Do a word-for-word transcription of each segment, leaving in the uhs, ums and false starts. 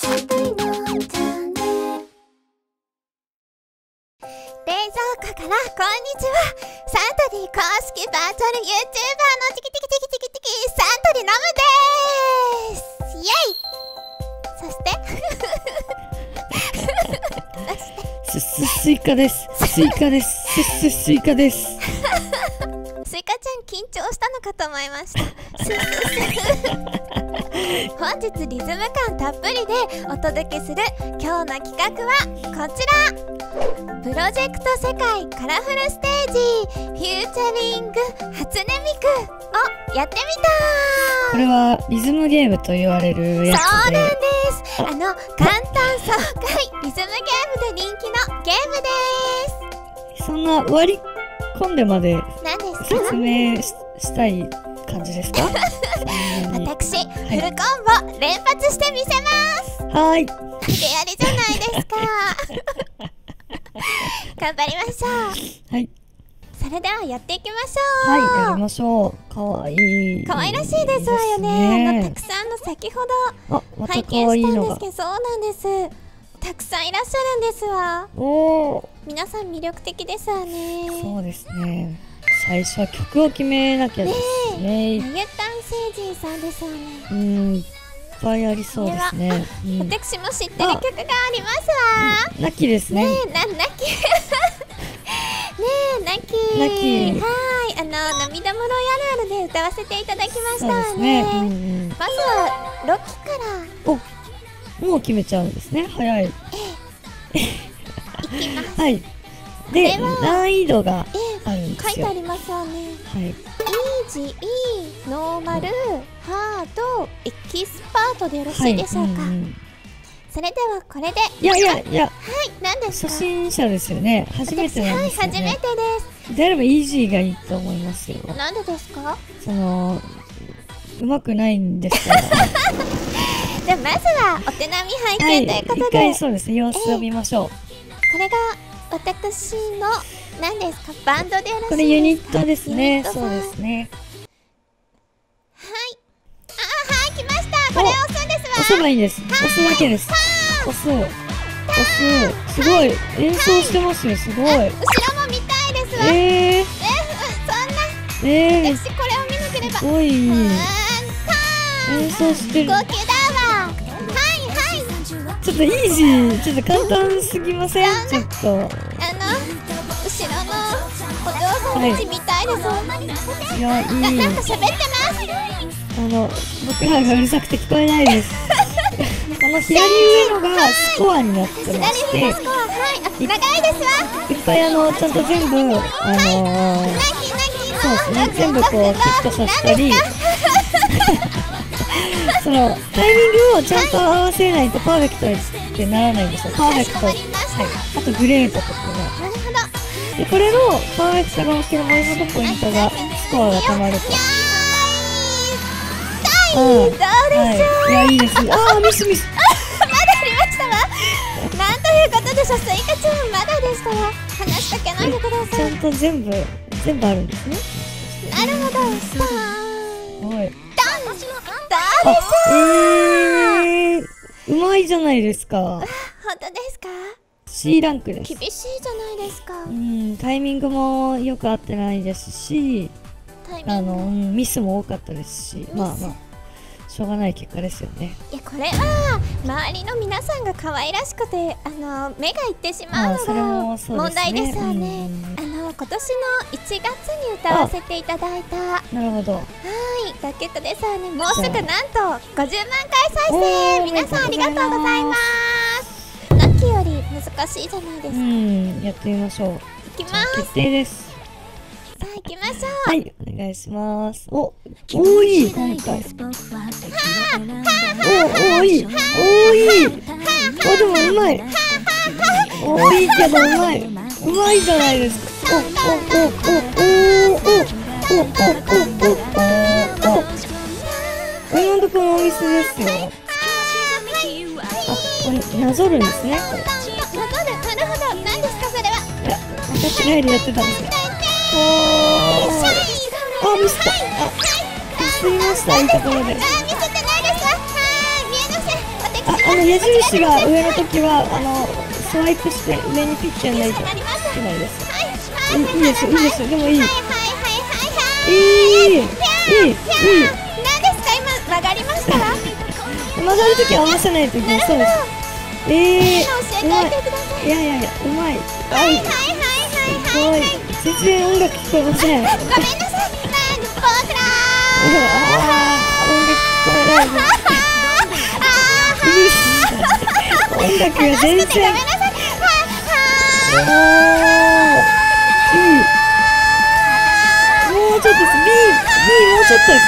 からこんにちは。サントリー公式バーチャル ユーチューバー のチキチキチキチキチキサントリーナムでーす。イエイ。そしてそしてすスイカです。スイカです。すすスイカです。 スイカちゃん緊張したのかと思いました。本日リズム感たっぷりでお届けする今日の企画はこちら。プロジェクト世界カラフルステージフューチャリング初音ミクをやってみたー。 これはリズムゲームと言われるやつで、 そうなんです。あの簡単爽快リズムゲームで人気のゲームです。 そんな割り込んでまで何ですか？ 説明 し, したい感じですか？ 私、はい、フルコンボ連発してみせます。 はい。 レアリじゃないですか。頑張りましょう。 はい。 それではやっていきましょう。 はい、やりましょう。かわいい。 かわいらしいですわよね。あのたくさんの先ほど拝見したんですけど、そうなんです。たくさんいらっしゃるんですわ。 おお。 皆さん魅力的ですわね。 そうですね。最初は曲を決めなきゃですね。 ナゲタン星人さんですわね。 うん、いっぱいありそうですね。 うん、私も知ってる曲がありますわ。 うん、ナキですね。 ねえ、な、ナキ。ねえ、ナキ。 ナキ。 はい、あの、涙もろいあるあるで歌わせていただきましたわね。 そうですね。うんうん、 まずはロキから。 お、もう決めちゃうんですね。早い。 ええ。いきます。 はい。で、難易度があるんですよ。 書いてありますわね。 はい。 イージー、ノーマル、ハード、エキスパートでよろしいでしょうか。はい、うんうん、それではこれで。 いやいやいや。 はい、何ですか？ 初心者ですよね。初めてなんですよね。 はい、初めてです。 であればイージーがいいと思いますよ。 なんでですか？そのうまくないんですから。 じゃあまずはお手並み拝見ということで、はい、 一回そうですね、様子を見ましょう。 これが私の何ですか、バンドでよろしいですか？ これユニットですね。そうですね。 はい。あー、はい、来ました。これを押すんですわ。 押せばいいです。押すだけです。押す。押す。すごい。演奏してますよ。すごい。後ろも見たいですわ。 ええ。 え、そんな。 ええ。 私これを見なければ。 すごい。演奏してる。 号泣だわ。はいはい。 ちょっとイージー、ちょっと簡単すぎません？ちょっと。あの、後ろのお嬢さんたちみたいです。 いや、いい。 なんか喋ってます。 あの、僕らがうるさくて聞こえないです。この左上のがスコアになってまして、 左上のスコア、はい、あ、長いですわ。 いっぱいあの、ちゃんと全部、あのー、そうですね、全部こう、ヒットさせたり、そのタイミングをちゃんと合わせないとパーフェクトってならないんですよ。パーフェクト、はい、あとグレートとかね。 なるほど。 でこれのパーフェクトが起きる前のポイントがスコアがたまると。 はい、どうでしょう。 いや、いいです。ああ、ミスミス。 まだありましたわ。なんということでしょう。スイカちゃんまだでしたわ。話しかけないでください。 ちゃんと全部全部あるんですね。 なるほど。さあ。 すごい。 どうでしょう。 えー、うまいじゃないですか。 本当ですか？ シー ランクです。 厳しいじゃないですか。 うん、タイミングもよく合ってないですし、あの、うん、ミスも多かったですし、まあまあしょうがない結果ですよね。いや、 これは周りの皆さんが可愛らしくて、あの目がいってしまうのが問題ですわね。あの今年のいちがつに歌わせていただいた、 なるほど、はい楽曲ですわね。もうすぐなんとごじゅうまんかい再生。皆さんありがとうございます。ナッキより難しいじゃないですか。うん、 やってみましょう。 いきます。 決定です。 さあ行きましょう。 はい、お願いします。お、多い今回。お、多い、多い。お、でもうまい。多いけどうまい。うまいじゃないですか。お、お、お、お、お、お、お、お、お、お、お、お、お。今のところお店ですよ。あ、これなぞるんですね。これ。 なぞる、なるほど。何ですかそれは。 いや、私がやりやってたんですよ。おー、あ、ミスった。あ、ミスりました。いいところで。 あ、見せてないですわ。はい、見えません。私あ、あの矢印が上の時はあのスワイプして上にピッてやらないといけないです。いいですいいですでもいい。いいいいいい。 何ですか今曲がりましたわ。 曲がる時は合わせないといけない。そうです。ええー、うまい。いやいやいやうまい。 はいはいはいはいはい。 全然音楽聞こえません。 ごめんなさい。僕らああ音楽聞こえない。音楽が全然。 ごめんなさい。 いい。もうちょっとです。B、B もうちょっとです。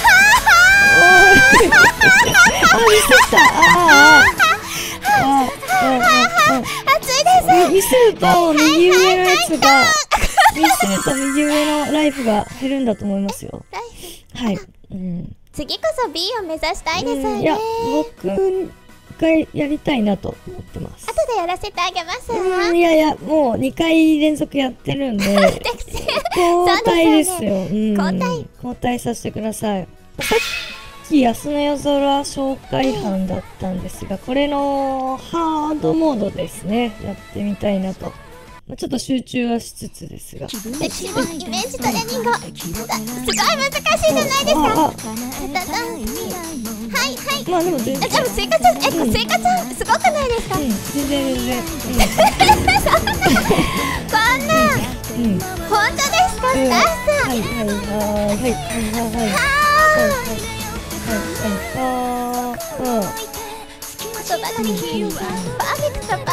あ、ミスった。ああ。 暑いです。 ミスると右上のやつが、ミスると右上のライフが減るんだと思いますよ。はい。うん。 次こそ B を目指したいですよね。 いや、僕がやりたいなと思ってます。 後でやらせてあげます。 いやいや、もうにかい連続やってるんで、交代ですよ。交代。 交代させてください。さっき安の夜空紹介班だったんですが、これのハードモードですね。やってみたいなと。ちょっと集中はしつつですが。 歴史もイメージトレーニング。すごい難しいじゃないですか。はいはい。 まあでも全然。 でもスイカちゃん、え、スイカちゃんすごくないですか？ うん、全然全然。 こんな。うん。本当ですか、スタッフさん。 はいはいはいはいはいはいはい。 言葉ができるわ。パーフェクトパーフェクト。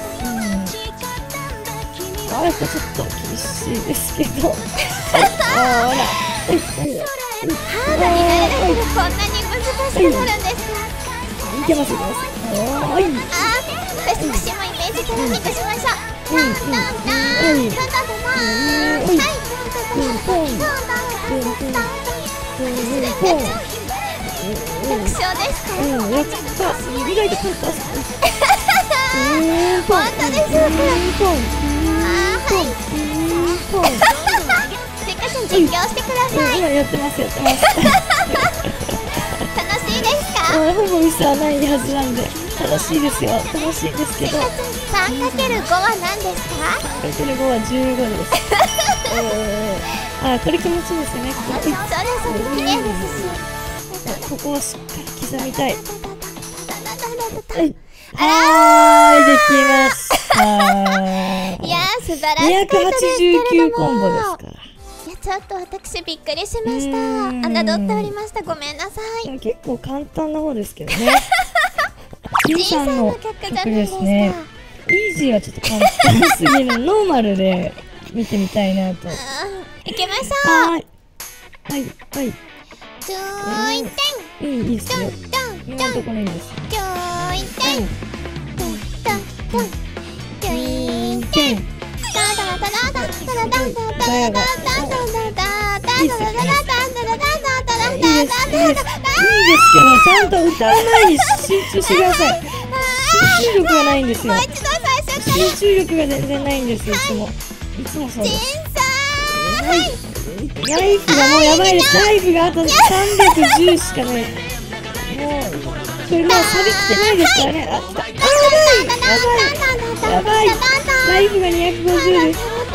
あれちょっと厳しいですけど。あら。 ハードになれなくてこんなに難しくなるんですか？ いけますいけます。はい。 あ、私もイメージトレーニングしましょう。 うんうんはい。楽勝ですか？ うん、やった。意外と簡単。 本当ですか？はい。せっかく実況してください。 今やってますやってます。 楽しいですか？ ほぼミスはないはずなんで楽しいですよ。楽しいですけど。 さんかけるご は何ですか？ さんかけるご はじゅうごです。あ、これ気持ちいいですよね。 そうです。綺麗ですし。 ここをしっかり刻みたい。はい。 あらー、できました。 いやー、素晴らしい。 にひゃくはちじゅうきゅうコンボですから。 いや、ちょっと私びっくりしました。侮っておりました。ごめんなさい。 結構簡単な方ですけどね。ジンさんの曲ですね。イージーはちょっと簡単すぎる。ノーマルで見てみたいなと。 いきましょう。 はい。はい。はい。 じゅういってん。 うん、いいですよ。今のところいいです。 じゅういってん。じゅういってん。いいですけど、ちゃんと歌う前に集中してください。集中力がないんですよ。集中力が全然ないんですよ。いつも。いつもそうです。ライフがもうやばいです。ライフがあとさんびゃくじゅうしかない。もう、これまだサビきてないですからね。あった。やばい。やばい。ライフがにひゃくごじゅうです。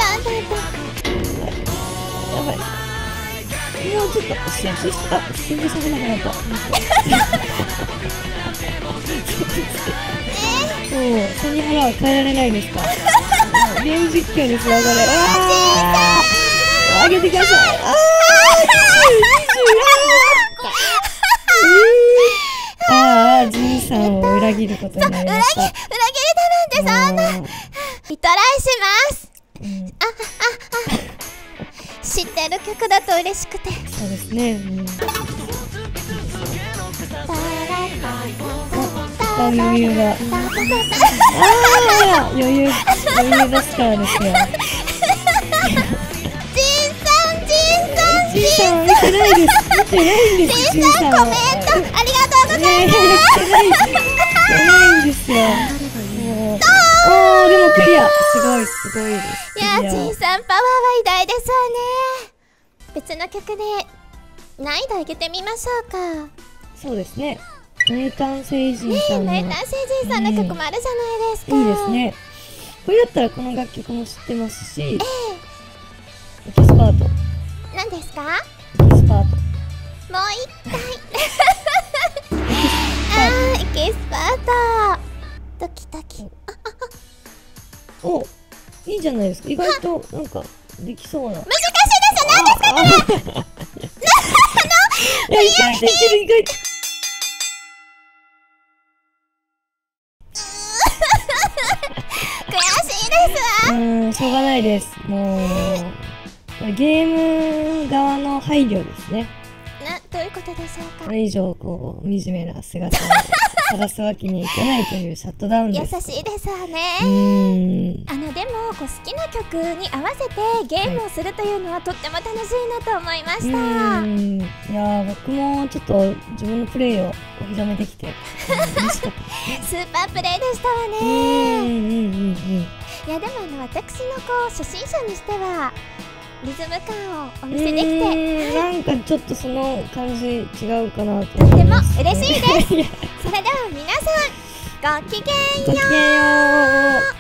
やばい。もうちょっと集中して、あ、集中させなくなった。そう、背に腹は変えられないですか？ゲーム実況ですよ、これ。あー、上げてください。あー、にじゅう、にじゅう、あー、じいさんを裏切ることになりました。 裏切りだなんてそんな。リトライします。あ、あ、あ。知ってる曲だと嬉しくて。 そうですね。うん、あ、余裕が。ああ、余裕、余裕出すからですよ。 ジンさん、ジンさん、 ジンさん見てないです。見てないんです。 ジンさん、コメントありがとうございます。 いやいや、見てない。見てないんですよ。おー、でもクリア。すごい、すごいです。 いや、ジンさんパワーは偉大ですわね。別の曲で難易度上げてみましょうか。 そうですね。 名探星人さんの、 ねえ、名探星人さんの曲もあるじゃないですか。 いいですね。これだったらこの楽曲も知ってますし、 えエキスパート、 え、何ですか？もエキスパート、 う一回。あー、エキスパート。ドキドキ。 お、いいじゃないですか。意外となんかできそうな。 難しいです。何ですかこれ。 いや、意外といける、意外と。 悔しいですわ。 うーん、しょうがないです。もう、これゲーム側の配慮ですね。 な、どういうことでしょうか。 これ以上、こう、惨めな姿を晒すわけにいかないというシャットダウン優です。 しいですわうね。 ーん。 あのでもこう好きな曲に合わせてゲームをするというのはとっても楽しいなと思いましうた。 ーん。いやー、僕もちょっと自分のプレイをお披露目できて、うん嬉しかったですね。 スーパープレイでしたわうね。 ーん、うん、うん、うん。 いやでもあの私のこう初心者にしてはリズム感をお見せできてうーん、なんかちょっとその感じ違うかなととっても思います、 嬉しいです。 いやそれでは皆さんごきげんよう。 ごきげんよう。